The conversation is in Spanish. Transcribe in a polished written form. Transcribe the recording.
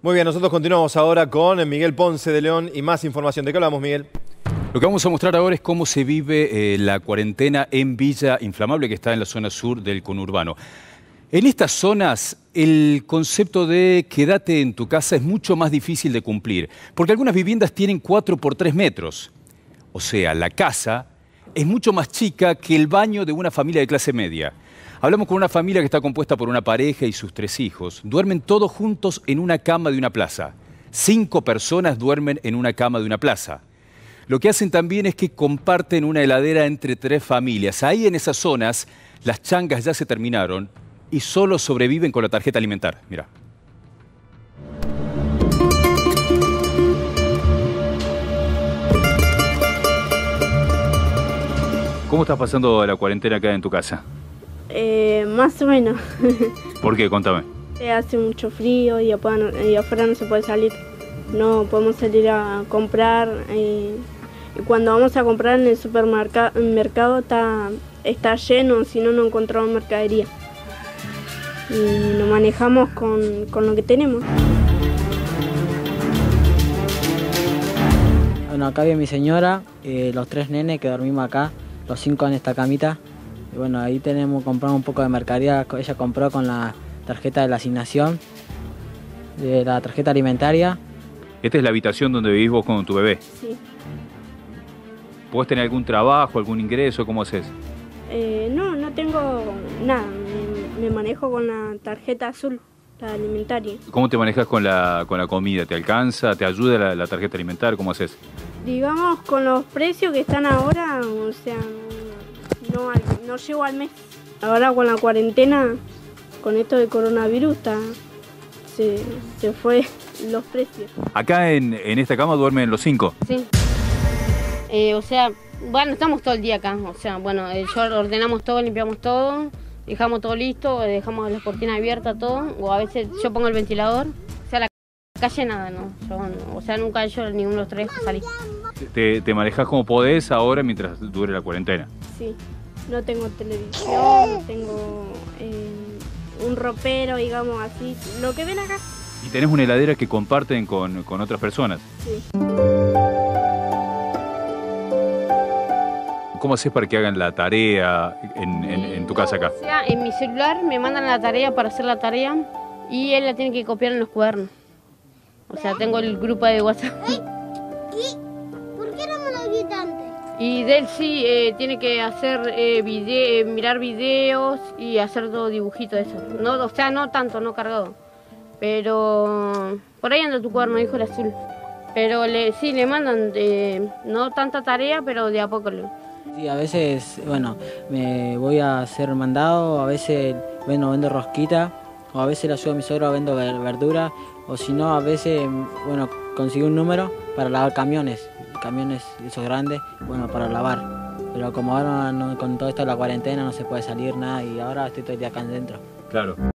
Muy bien, nosotros continuamos ahora con Miguel Ponce de León y más información. ¿De qué hablamos, Miguel? Lo que vamos a mostrar ahora es cómo se vive la cuarentena en Villa Inflamable, que está en la zona sur del conurbano. En estas zonas, el concepto de quédate en tu casa es mucho más difícil de cumplir, porque algunas viviendas tienen 4 por 3 metros. O sea, la casa es mucho más chica que el baño de una familia de clase media. Hablamos con una familia que está compuesta por una pareja y sus 3 hijos. Duermen todos juntos en una cama de una plaza. 5 personas duermen en una cama de una plaza. Lo que hacen también es que comparten una heladera entre 3 familias. Ahí en esas zonas las changas ya se terminaron y solo sobreviven con la tarjeta alimentar. Mirá. ¿Cómo estás pasando la cuarentena acá en tu casa? Más o menos. ¿Por qué? Contame. Hace mucho frío y afuera no se puede salir. No podemos salir a comprar. Y cuando vamos a comprar en el supermercado está lleno, si no, no encontramos mercadería. Y nos manejamos con lo que tenemos. Bueno, acá viene mi señora, los 3 nenes que dormimos acá, los 5 en esta camita. Y bueno, ahí compramos un poco de mercadería. Ella compró con la tarjeta de la asignación, de la tarjeta alimentaria. ¿Esta es la habitación donde vivís vos con tu bebé? Sí. ¿Podés tener algún trabajo, algún ingreso? ¿Cómo haces? No tengo nada. Me manejo con la tarjeta azul, la alimentaria. ¿Cómo te manejas con la comida? ¿Te alcanza? ¿Te ayuda la tarjeta alimentaria? ¿Cómo haces? Digamos, con los precios que están ahora, o sea, no llego al mes. Ahora con la cuarentena, con esto de coronavirus, se fue los precios. Acá en esta cama duermen los 5. Sí. O sea, bueno, estamos todo el día acá. O sea, bueno, yo ordenamos todo, limpiamos todo, dejamos todo listo, dejamos las cortinas abiertas, todo. O a veces yo pongo el ventilador. O sea, la calle nada, ¿no? O sea, nunca yo ninguno de los 3 salí. ¿Te manejás como podés ahora mientras dure la cuarentena? Sí. No tengo televisión, no tengo un ropero, digamos así. Lo que ven acá. ¿Y tenés una heladera que comparten con otras personas? Sí. ¿Cómo haces para que hagan la tarea en tu casa acá? O sea, en mi celular me mandan la tarea para hacer la tarea y él la tiene que copiar en los cuadernos. O sea, tengo el grupo de WhatsApp. ¿Por qué no me lo dijiste antes? Y de él sí tiene que hacer mirar videos y hacer todo dibujito de eso. No, o sea, no tanto, no cargado. Pero por ahí anda tu cuaderno, dijo el azul. Pero sí le mandan no tanta tarea, pero de a poco. Sí, a veces, bueno, me voy a hacer mandado, a veces vendo rosquita, o a veces le ayudo a mi suegro vendo verdura, o si no, a veces, bueno, consigo un número para lavar camiones esos grandes, bueno, para lavar. Pero como ahora con todo esto de la cuarentena no se puede salir nada y ahora estoy todo el día acá adentro. Claro.